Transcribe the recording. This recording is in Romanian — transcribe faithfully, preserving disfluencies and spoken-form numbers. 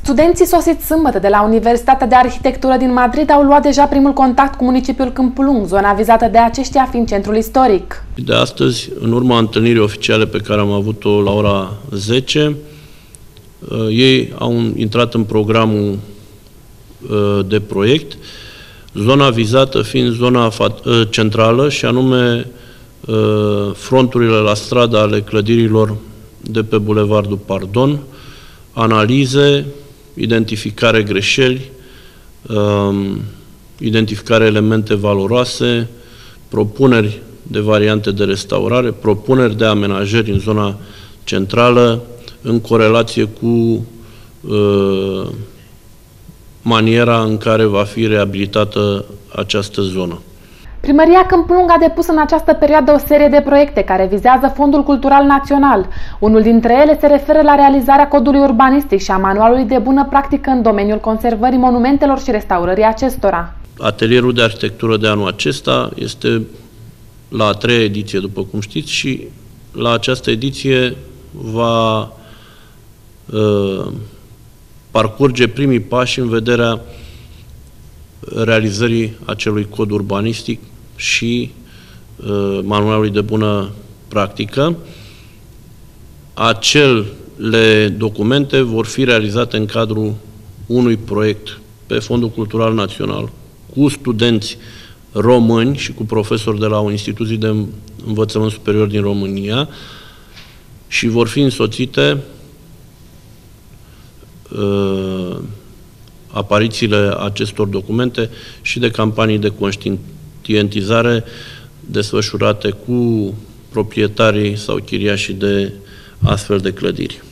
Studenții sosiți sâmbătă de la Universitatea de Arhitectură din Madrid au luat deja primul contact cu municipiul Câmpul Lung, zona vizată de aceștia fiind centrul istoric. De astăzi, în urma întâlnirii oficiale pe care am avut-o la ora zece, ei au intrat în programul de proiect, zona vizată fiind zona centrală și anume fronturile la stradă ale clădirilor de pe Bulevardul Pardon, analize, identificare greșeli, identificare elemente valoroase, propuneri de variante de restaurare, propuneri de amenajări în zona centrală, în corelație cu uh, maniera în care va fi reabilitată această zonă. Primăria Câmpul Lung a depus în această perioadă o serie de proiecte care vizează Fondul Cultural Național. Unul dintre ele se referă la realizarea codului urbanistic și a manualului de bună practică în domeniul conservării monumentelor și restaurării acestora. Atelierul de arhitectură de anul acesta este la a treia ediție, după cum știți, și la această ediție va uh, parcurge primii pași în vederea realizării acelui cod urbanistic și uh, manualului de bună practică. Acele documente vor fi realizate în cadrul unui proiect pe Fondul Cultural Național cu studenți români și cu profesori de la o instituție de învățământ superior din România și vor fi însoțite uh, aparițiile acestor documente și de campanii de conștientizare desfășurate cu proprietarii sau chiriașii de astfel de clădiri.